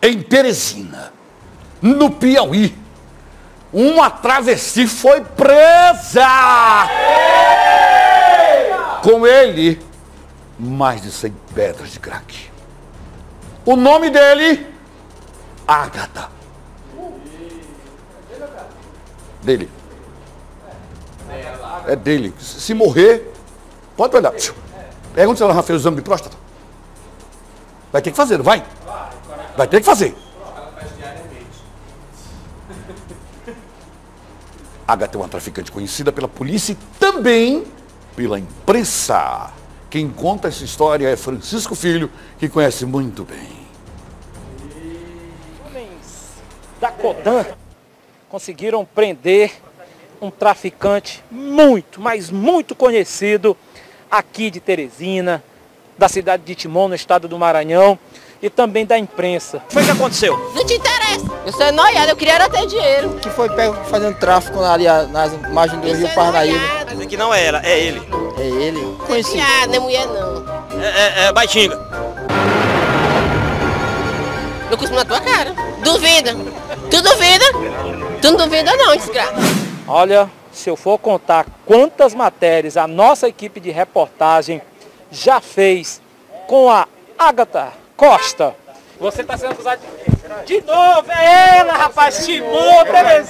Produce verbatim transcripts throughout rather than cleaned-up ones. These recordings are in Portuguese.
em Teresina, no Piauí, uma travesti foi presa. Com ele, mais de cem pedras de crack. O nome dele, Ágata. Dele. É dele. Se morrer, pode olhar. Pergunta se ela já fez o exame de próstata. Vai ter que fazer, não vai? Vai ter que fazer. Ágata é uma traficante conhecida pela polícia e também pela imprensa. Quem conta essa história é Francisco Filho, que conhece muito bem. Homens da Codan conseguiram prender um traficante muito, mas muito conhecido aqui de Teresina, da cidade de Timon, no estado do Maranhão, e também da imprensa. O que foi que aconteceu? Não te interessa. Eu sou noiada, eu queria era ter dinheiro. Que foi pego fazendo tráfico ali nas margens do Rio Parnaíba. Mas aqui não era, é ele. É ele? Conheci. Ah, não é mulher não. É, é, é Baitinga. Eu cuspo na tua cara. Duvida. Tu duvida? Tu não duvida não, desgraça. Olha, se eu for contar quantas matérias a nossa equipe de reportagem já fez com a Ágata Costa. Você está sendo acusado de... De novo, é ela, rapaz, Timon,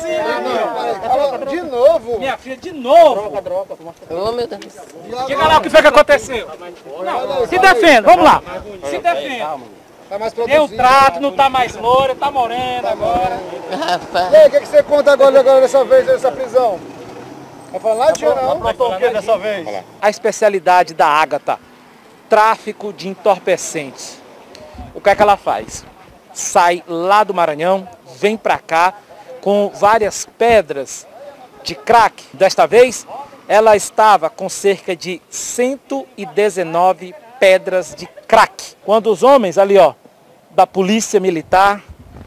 Teresina. De novo? Minha filha, de novo. Ô, meu Deus. Diga lá o que foi que aconteceu. Não, se defenda, vamos lá. Se defenda. Tem um trato, não está mais loura, está morena agora. Rapaz. E aí, o que, que você conta agora, agora dessa vez, dessa prisão? Tá falando lá, tio, não? Aprontou o que dessa vez? A especialidade da Ágata, tráfico de entorpecentes. O que é que ela faz? Sai lá do Maranhão, vem pra cá com várias pedras de crack. Desta vez, ela estava com cerca de cento e dezenove pedras de crack. Quando os homens ali, ó, da Polícia Militar,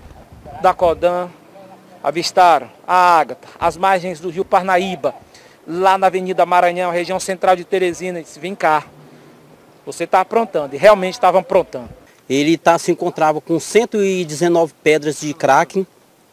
da Codan, avistaram a Ágata, às margens do Rio Parnaíba, lá na Avenida Maranhão, região central de Teresina, e disse, vem cá, você está aprontando. E realmente estavam aprontando. Ele tá, se encontrava com cento e dezenove pedras de crack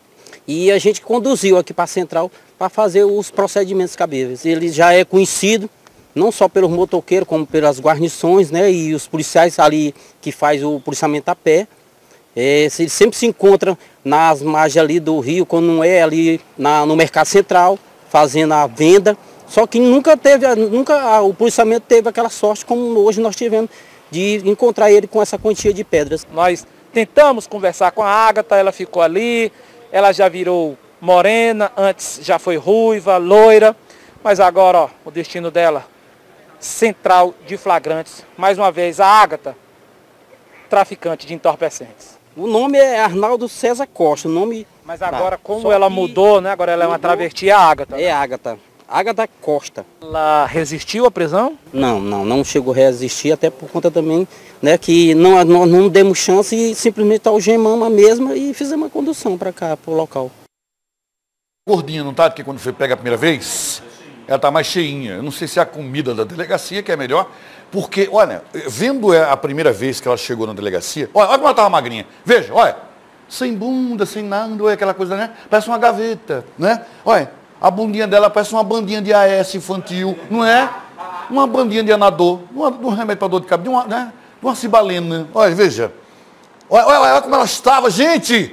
e a gente conduziu aqui para a central para fazer os procedimentos cabíveis. Ele já é conhecido não só pelos motoqueiros, como pelas guarnições, né, e os policiais ali que faz o policiamento a pé. É, ele sempre se encontra nas margens ali do rio, quando não é ali na, no mercado central, fazendo a venda. Só que nunca teve, nunca o policiamento teve aquela sorte como hoje nós tivemos, de encontrar ele com essa quantia de pedras. Nós tentamos conversar com a Ágata, ela ficou ali, ela já virou morena, antes já foi ruiva, loira, mas agora, ó, o destino dela, central de flagrantes. Mais uma vez, a Ágata, traficante de entorpecentes. O nome é Arnaldo César Costa, o nome... Mas agora, tá. como Só ela que mudou, né? Agora ela é uma mudou. travesti, a Ágata. É Ágata. Ágata Costa. Ela resistiu à prisão? Não, não, não chegou a resistir, até por conta também, né, que não, nós não demos chance e simplesmente algemamos a mesma e fizemos a condução para cá, para o local. Gordinha, não tá? Porque quando foi pega a primeira vez, ela tá mais cheinha. Eu não sei se é a comida da delegacia que é melhor, porque, olha, vendo a primeira vez que ela chegou na delegacia, olha, olha como ela tava magrinha. Veja, olha, sem bunda, sem nada, olha aquela coisa, né? Parece uma gaveta, né? Olha. A bundinha dela parece uma bandinha de A S infantil, não é? Uma bandinha de anador, um remédio para dor de cabeça, de uma, né? de uma cibalena. Olha, veja. Olha, olha, olha como ela estava, gente!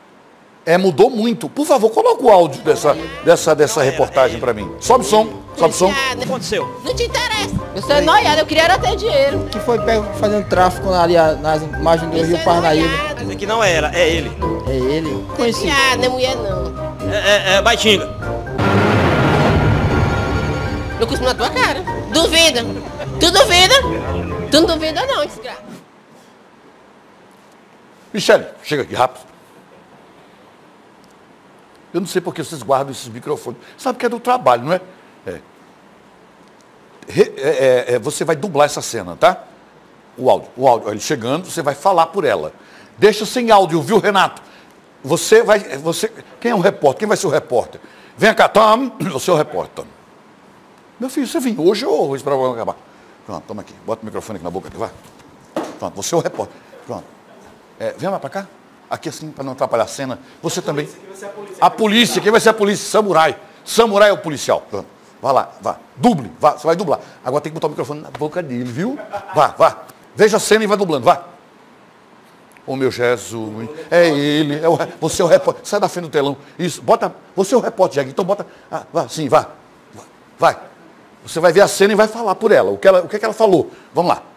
É, mudou muito. Por favor, coloca o áudio dessa, dessa, dessa reportagem para mim. Sobe o som, sobe o som. O que aconteceu? Não te interessa. Eu sou noiada, eu queria era ter dinheiro. Que foi pego fazendo tráfico ali nas margens do Rio Parnaíba. Mas aqui não era, é ele. É ele? Conheci. Ah, não é mulher não. É, é, é Baitinga. Eu cuspo na tua cara. Duvida. Tu duvida? Tu não duvida não, desgraça. Michele, chega aqui rápido. Eu não sei porque vocês guardam esses microfones. Sabe que é do trabalho, não é? É. Re, é, é, você vai dublar essa cena, tá? O áudio. O áudio. Ele chegando, você vai falar por ela. Deixa sem áudio, viu, Renato? Você vai... Você, quem é o repórter? Quem vai ser o repórter? Vem cá, Tom. Você é o repórter, Tom. Meu filho, você vinha hoje ou hoje para acabar? Pronto, toma aqui. Bota o microfone aqui na boca, vai. Pronto, você é o repórter. Pronto. É, vem lá para cá. Aqui assim, para não atrapalhar a cena. Você também. A polícia, quem vai ser a polícia? Samurai. Samurai é o policial. Vai lá, vá. Duble, vá, você vai dublar. Agora tem que botar o microfone na boca dele, viu? Vá, vá. Veja a cena e vai dublando, vá. Ô meu Jesus, é ele, é o, você é o repórter. Sai da frente do telão. Isso, bota. Você é o repórter, Jack. Então bota. Ah, vá, sim, vá. Vai. Você vai ver a cena e vai falar por ela. O que, ela, o que, é que ela falou? Vamos lá.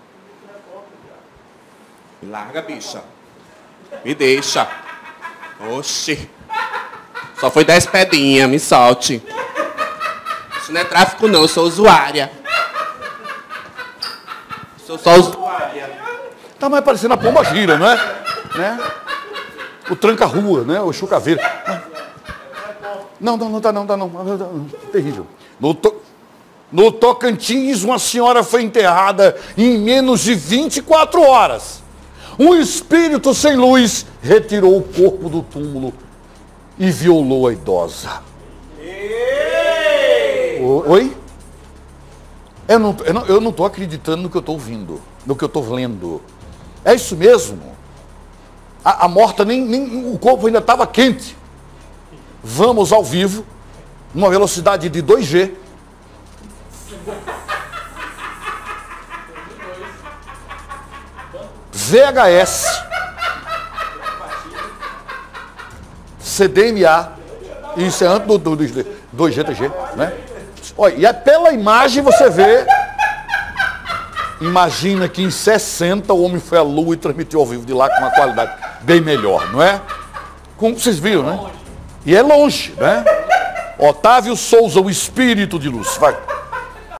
Me larga, bicha. Me deixa. Oxi. Só foi dez pedinhas, me solte. Isso não é tráfico não, eu sou usuária. Sou só usuária. Tá mais parecendo a pomba gira, não é? Né? O tranca-rua, né? O chucaveiro. Não, não, não tá não, tá não. Terrível. No, to... no Tocantins, uma senhora foi enterrada em menos de vinte e quatro horas. Um espírito sem luz retirou o corpo do túmulo e violou a idosa. Ei! Oi? Eu não, eu não, eu não tô acreditando no que eu estou ouvindo, no que eu estou lendo. É isso mesmo? A, a morta, nem, nem o corpo ainda estava quente. Vamos ao vivo, numa velocidade de dois G. V H S. C D M A. Isso é antes do, do, do dois G, três G, né? Olha, e é pela imagem você vê. Imagina que em sessenta o homem foi à lua e transmitiu ao vivo de lá com uma qualidade bem melhor, não é? Como vocês viram, né? E é longe, né? Otávio Souza, o espírito de luz. Vai.